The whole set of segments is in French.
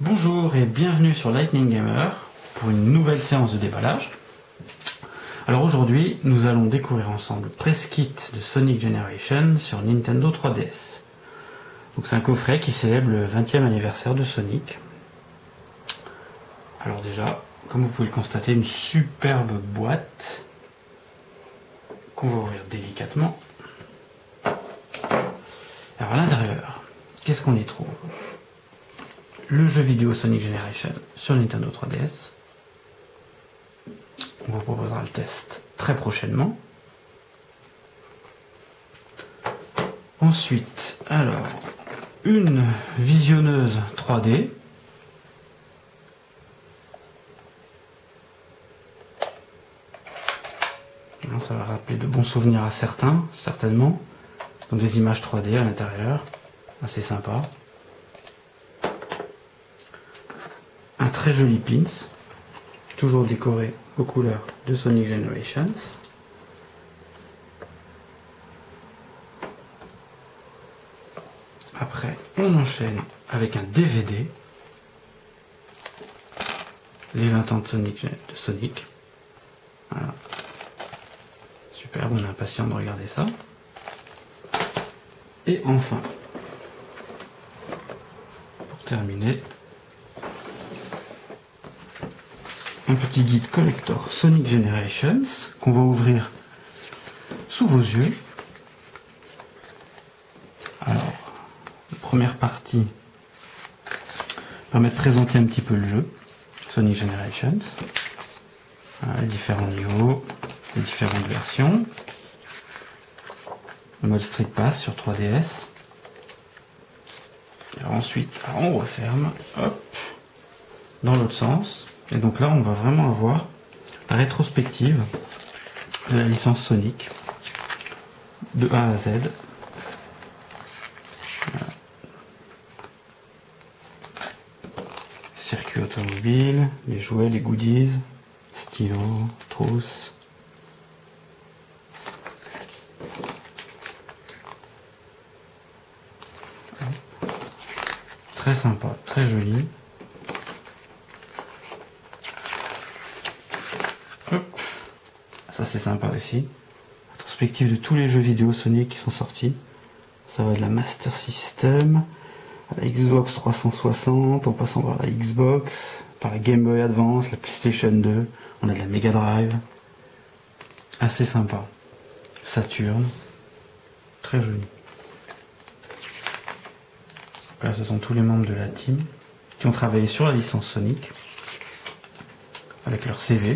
Bonjour et bienvenue sur Lightning Gamer pour une nouvelle séance de déballage. Alors aujourd'hui, nous allons découvrir ensemble Press Kit de Sonic Generation sur Nintendo 3DS. Donc c'est un coffret qui célèbre le 20e anniversaire de Sonic. Alors déjà, comme vous pouvez le constater, une superbe boîte qu'on va ouvrir délicatement. Alors à l'intérieur, qu'est-ce qu'on y trouve? Le jeu vidéo Sonic Generation sur Nintendo 3DS. On vous proposera le test très prochainement. Ensuite, alors, une visionneuse 3D. Ça va rappeler de bons souvenirs à certains, certainement. Donc des images 3D à l'intérieur, assez sympa. Un très joli pins, toujours décoré aux couleurs de Sonic Generations. Après, on enchaîne avec un DVD, les 20 ans de Sonic. Voilà. Superbe, on est impatient de regarder ça. Et enfin, pour terminer, un petit guide collector Sonic Generations qu'on va ouvrir sous vos yeux. Alors, la première partie permet de présenter un petit peu le jeu Sonic Generations, voilà, les différents niveaux, les différentes versions, le mode Street Pass sur 3DS. Alors ensuite, on referme, hop, dans l'autre sens. Et donc là, on va vraiment avoir la rétrospective de la licence Sonic de A à Z. Voilà. Circuit automobile, les jouets, les goodies, stylos, trousses. Très sympa, très joli. Hop. Ça c'est sympa aussi. Rétrospective de tous les jeux vidéo Sonic qui sont sortis. Ça va de la Master System à la Xbox 360, en passant par la Xbox, par la Game Boy Advance, la PlayStation 2. On a de la Mega Drive. Assez sympa. Saturn. Très joli. Là, ce sont tous les membres de la team qui ont travaillé sur la licence Sonic avec leur CV.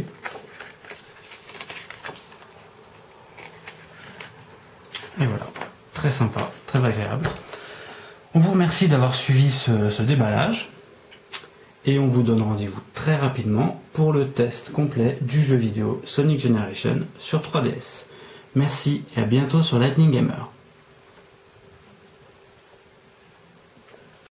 Et voilà, très sympa, très agréable. On vous remercie d'avoir suivi ce déballage et on vous donne rendez-vous très rapidement pour le test complet du jeu vidéo Sonic Generation sur 3DS. Merci et à bientôt sur Lightning Gamer.